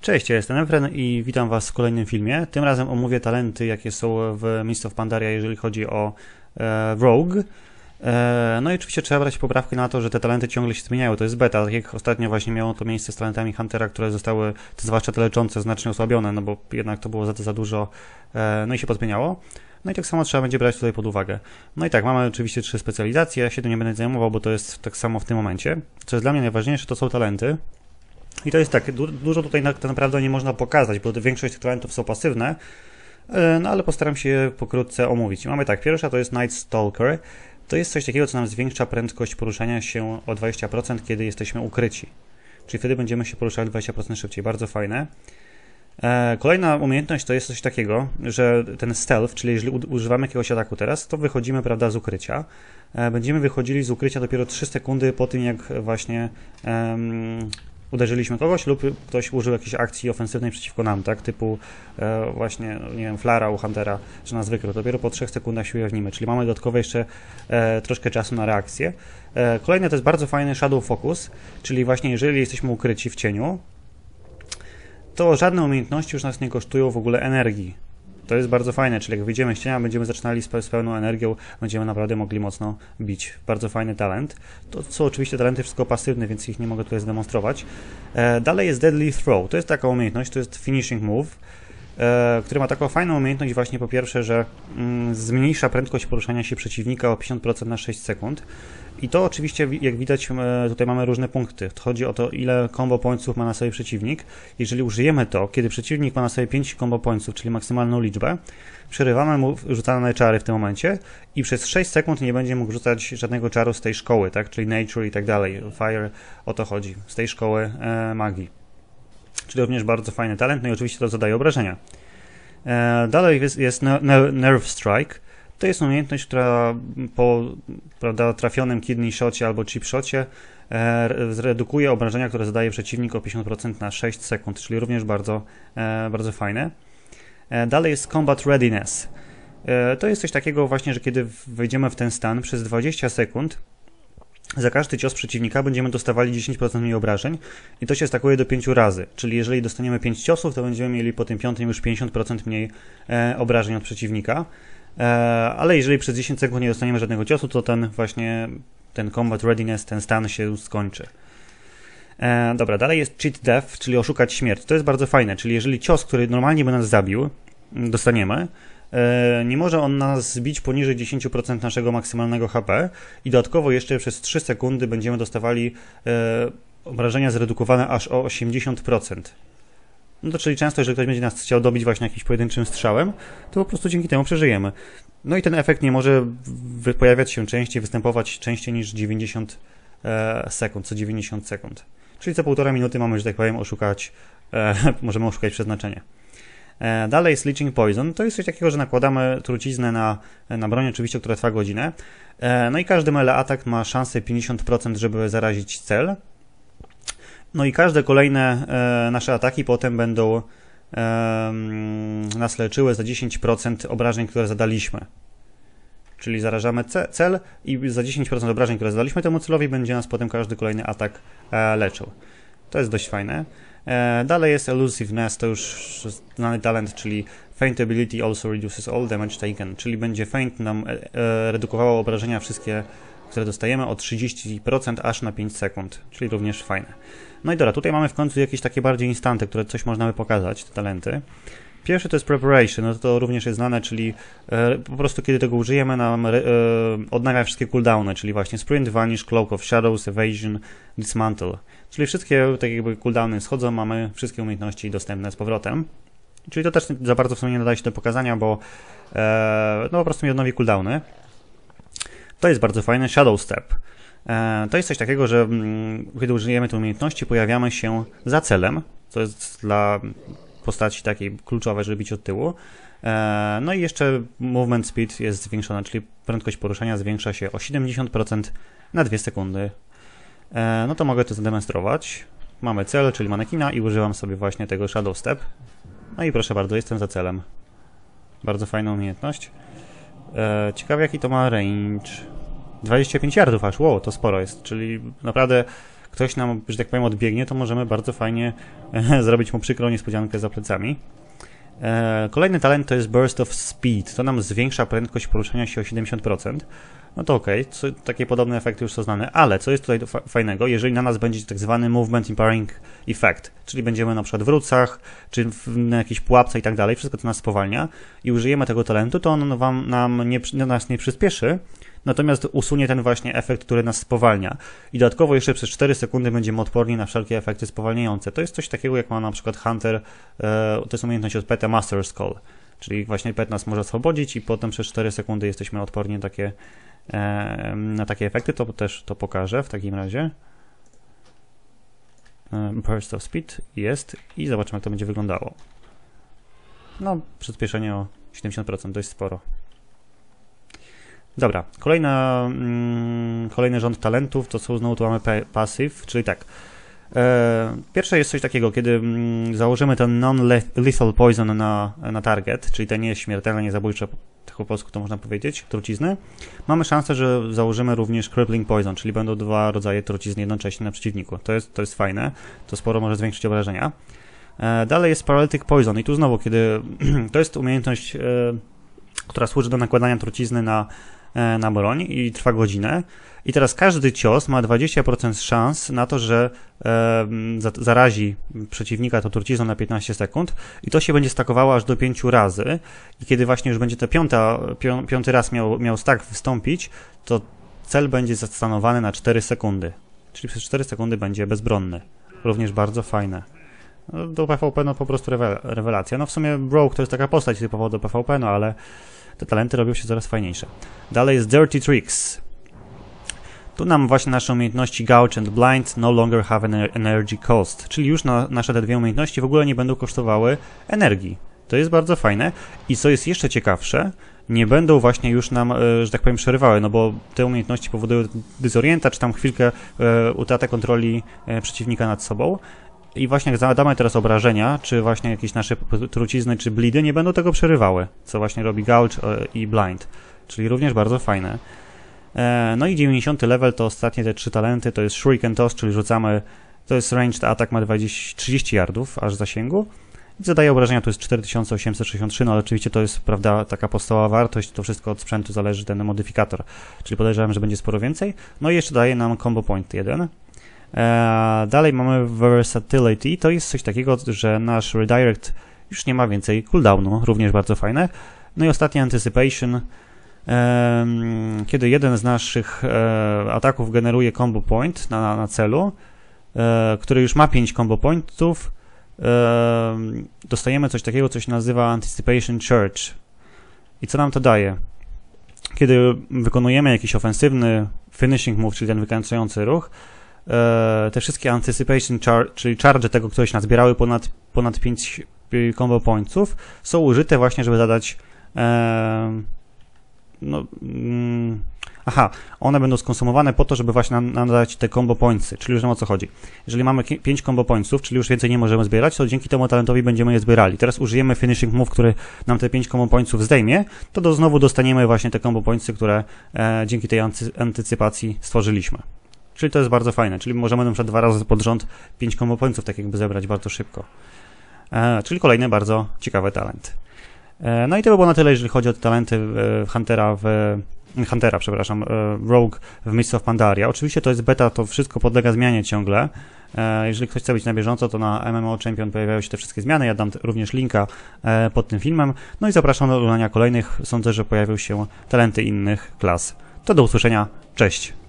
Cześć, ja jestem Efren i witam Was w kolejnym filmie. Tym razem omówię talenty, jakie są w Mists of Pandaria, jeżeli chodzi o Rogue. No i oczywiście trzeba brać poprawkę na to, że te talenty ciągle się zmieniają. To jest beta, tak jak ostatnio właśnie miało to miejsce z talentami Huntera, które zostały, zwłaszcza te leczące, znacznie osłabione, no bo jednak to było za dużo, no i się pozmieniało. No i tak samo trzeba będzie brać tutaj pod uwagę. No i tak, mamy oczywiście 3 specjalizacje, ja się tym nie będę zajmował, bo to jest tak samo w tym momencie. Co jest dla mnie najważniejsze, to są talenty. I to jest tak, dużo tutaj tak naprawdę nie można pokazać, bo większość tych talentów są pasywne, no ale postaram się je pokrótce omówić. Mamy tak, pierwsza to jest Night Stalker. To jest coś takiego, co nam zwiększa prędkość poruszania się o 20%, kiedy jesteśmy ukryci. Czyli wtedy będziemy się poruszali 20% szybciej. Bardzo fajne. Kolejna umiejętność to jest coś takiego, że ten stealth, czyli jeżeli używamy jakiegoś ataku teraz, to wychodzimy, prawda, z ukrycia. Będziemy wychodzili z ukrycia dopiero 3 sekundy po tym, jak właśnie uderzyliśmy kogoś lub ktoś użył jakiejś akcji ofensywnej przeciwko nam, tak, typu właśnie, nie wiem, Flara u Huntera, że nas wykrył. Dopiero po 3 sekundach się ujawnimy, czyli mamy dodatkowo jeszcze troszkę czasu na reakcję. Kolejne to jest bardzo fajny Shadow Focus, czyli właśnie jeżeli jesteśmy ukryci w cieniu, to żadne umiejętności już nas nie kosztują w ogóle energii. To jest bardzo fajne, czyli jak wyjdziemy z cienia, będziemy zaczynali z pełną energią, będziemy naprawdę mogli mocno bić. Bardzo fajny talent. To są oczywiście talenty wszystko pasywne, więc ich nie mogę tutaj zdemonstrować. Dalej jest Deadly Throw. To jest taka umiejętność, to jest finishing move, który ma taką fajną umiejętność właśnie po pierwsze, że zmniejsza prędkość poruszania się przeciwnika o 50% na 6 sekund. I to oczywiście, jak widać, tutaj mamy różne punkty. Chodzi o to, ile combo pointsów ma na sobie przeciwnik. Jeżeli użyjemy to, kiedy przeciwnik ma na sobie 5 combo pointsów, czyli maksymalną liczbę, przerywamy mu rzucane czary w tym momencie i przez 6 sekund nie będzie mógł rzucać żadnego czaru z tej szkoły, tak? Czyli Nature i tak dalej. Fire, o to chodzi. Z tej szkoły magii. Czyli również bardzo fajny talent, no i oczywiście to zadaje obrażenia. Dalej jest Nerve Strike. To jest umiejętność, która po, prawda, trafionym kidney shocie albo chip shocie zredukuje obrażenia, które zadaje przeciwnik o 50% na 6 sekund, czyli również bardzo fajne. Dalej jest Combat Readiness. To jest coś takiego właśnie, że kiedy wejdziemy w ten stan przez 20 sekund, za każdy cios przeciwnika będziemy dostawali 10% mniej obrażeń i to się stakuje do 5 razy, czyli jeżeli dostaniemy 5 ciosów, to będziemy mieli po tym 5 już 50% mniej obrażeń od przeciwnika. Ale jeżeli przez 10 sekund nie dostaniemy żadnego ciosu, to ten Combat Readiness, ten stan się skończy. Dobra, dalej jest Cheat Death, czyli oszukać śmierć. To jest bardzo fajne, czyli jeżeli cios, który normalnie by nas zabił, dostaniemy, nie może on nas zbić poniżej 10% naszego maksymalnego HP i dodatkowo jeszcze przez 3 sekundy będziemy dostawali obrażenia zredukowane aż o 80%. No to czyli często, jeżeli ktoś będzie nas chciał dobić właśnie jakimś pojedynczym strzałem, to po prostu dzięki temu przeżyjemy. No i ten efekt nie może pojawiać się częściej, występować częściej niż 90 sekund, co 90 sekund. Czyli co 1,5 minuty mamy, że tak powiem, możemy oszukać przeznaczenie. Dalej jest Leeching Poison. To jest coś takiego, że nakładamy truciznę na broń, oczywiście, która trwa godzinę. No i każdy melee atak ma szansę 50%, żeby zarazić cel. No i każde kolejne nasze ataki potem będą nas leczyły za 10% obrażeń, które zadaliśmy. Czyli zarażamy cel i za 10% obrażeń, które zadaliśmy temu celowi, będzie nas potem każdy kolejny atak leczył. To jest dość fajne. Dalej jest Elusiveness, to już znany talent, czyli Feint Ability also reduces all damage taken, czyli będzie feint nam redukowało obrażenia wszystkie, które dostajemy o 30% aż na 5 sekund, czyli również fajne. No i dobra, tutaj mamy w końcu jakieś takie bardziej instanty, które coś można pokazać, te talenty. Pierwszy to jest Preparation, no to również jest znane, czyli po prostu kiedy tego użyjemy, nam odnawia wszystkie cooldowny, czyli właśnie Sprint, Vanish, Cloak of Shadows, Evasion, Dismantle. Czyli wszystkie tak jakby cooldowny schodzą, mamy wszystkie umiejętności dostępne z powrotem. Czyli to też za bardzo w sumie nie nadaje się do pokazania, bo no po prostu mi odnowi cooldowny. To jest bardzo fajne, Shadow Step. To jest coś takiego, że kiedy użyjemy tej umiejętności, pojawiamy się za celem, co jest dla postaci takiej kluczowej, żeby bić od tyłu. No i jeszcze movement speed jest zwiększona, czyli prędkość poruszania zwiększa się o 70% na 2 sekundy. No to mogę to zademonstrować. Mamy cel, czyli manekina i używam sobie właśnie tego Shadow Step. No i proszę bardzo, jestem za celem. Bardzo fajna umiejętność. Ciekawe jaki to ma range. 25 yardów aż, wow, to sporo jest, czyli naprawdę ktoś nam, że tak powiem, odbiegnie, to możemy bardzo fajnie zrobić mu przykrą niespodziankę za plecami. Kolejny talent to jest Burst of Speed. To nam zwiększa prędkość poruszania się o 70%. No to okej, takie podobne efekty już są znane, ale co jest tutaj fajnego, jeżeli na nas będzie tak zwany Movement Impairing Effect, czyli będziemy na przykład w rucach, czy na jakiejś pułapce i tak dalej, wszystko to nas spowalnia i użyjemy tego talentu, to on nas nie przyspieszy, natomiast usunie ten właśnie efekt, który nas spowalnia. I dodatkowo jeszcze przez 4 sekundy będziemy odporni na wszelkie efekty spowalniające. To jest coś takiego, jak ma na przykład Hunter, to jest umiejętność od Peta Master's Call, czyli właśnie Pet nas może oswobodzić i potem przez 4 sekundy jesteśmy odporni na takie efekty. To też to pokażę w takim razie. Burst of Speed jest i zobaczymy, jak to będzie wyglądało. No, przyspieszenie o 70%, dość sporo. Dobra, kolejny rząd talentów to są znowu tu mamy passive, czyli tak. Pierwsze jest coś takiego, kiedy założymy ten non-lethal poison na target, czyli te nieśmiertelne, niezabójcze, tak po polsku to można powiedzieć, trucizny. Mamy szansę, że założymy również crippling poison, czyli będą 2 rodzaje trucizny jednocześnie na przeciwniku. To jest fajne, to sporo może zwiększyć obrażenia. Dalej jest paralytic poison i tu znowu, kiedy to jest umiejętność, która służy do nakładania trucizny na broń i trwa godzinę. I teraz każdy cios ma 20% szans na to, że zarazi przeciwnika tą trucizną na 15 sekund i to się będzie stakowało aż do 5 razy. I kiedy właśnie już będzie to piąty raz miał stack wystąpić, to cel będzie zastanowany na 4 sekundy. Czyli przez 4 sekundy będzie bezbronny. Również bardzo fajne. Do PvP no po prostu rewelacja. No w sumie Rogue to jest taka postać typowo do PvP, no ale te talenty robią się coraz fajniejsze. Dalej jest Dirty Tricks. Tu nam właśnie nasze umiejętności Gouge and Blind no longer have an energy cost, czyli już nasze te 2 umiejętności w ogóle nie będą kosztowały energii. To jest bardzo fajne i co jest jeszcze ciekawsze, nie będą właśnie już nam, że tak powiem, przerywały, no bo te umiejętności powodują dezorienta, czy tam chwilkę utratę kontroli przeciwnika nad sobą. I właśnie jak zadamy teraz obrażenia, czy właśnie jakieś nasze trucizny, czy bleedy, nie będą tego przerywały, co właśnie robi Gouge i Blind, czyli również bardzo fajne. No i 90 level to ostatnie te 3 talenty, to jest Shuriken Toss, czyli rzucamy, to jest ranged atak, ma 30 yardów aż zasięgu. I zadaje obrażenia, to jest 4863, no ale oczywiście to jest, prawda, taka podstawowa wartość, to wszystko od sprzętu zależy, ten modyfikator, czyli podejrzewam, że będzie sporo więcej. No i jeszcze daje nam combo point 1. Dalej mamy Versatility, to jest coś takiego, że nasz redirect już nie ma więcej cooldownu, również bardzo fajne. No i ostatnie Anticipation, kiedy jeden z naszych ataków generuje combo point na celu, który już ma 5 combo pointów, dostajemy coś takiego, co się nazywa Anticipation Charge. I co nam to daje? Kiedy wykonujemy jakiś ofensywny finishing move, czyli ten wykańczający ruch, te wszystkie Anticipation Charge, czyli charge tego, które się nazbierały ponad 5 combo pointsów, są użyte właśnie, żeby zadać one będą skonsumowane po to, żeby właśnie nam dać te combo pointsy, czyli już wiem o co chodzi. Jeżeli mamy 5 combo pointsów, czyli już więcej nie możemy zbierać, to dzięki temu talentowi będziemy je zbierali. Teraz użyjemy finishing move, który nam te 5 combo pointsów zdejmie, to znowu dostaniemy właśnie te combo pointsy, które dzięki tej antycypacji stworzyliśmy. Czyli to jest bardzo fajne, czyli możemy na przykład 2 razy pod rząd 5 combo pointsów tak jakby zebrać bardzo szybko. Czyli kolejny bardzo ciekawy talent. No i to by było na tyle, jeżeli chodzi o te talenty Rogue w Mists of Pandaria. Oczywiście to jest beta, to wszystko podlega zmianie ciągle. Jeżeli ktoś chce być na bieżąco, to na MMO Champion pojawiają się te wszystkie zmiany. Ja dam również linka pod tym filmem. No i zapraszam do oglądania kolejnych. Sądzę, że pojawią się talenty innych klas. To do usłyszenia. Cześć!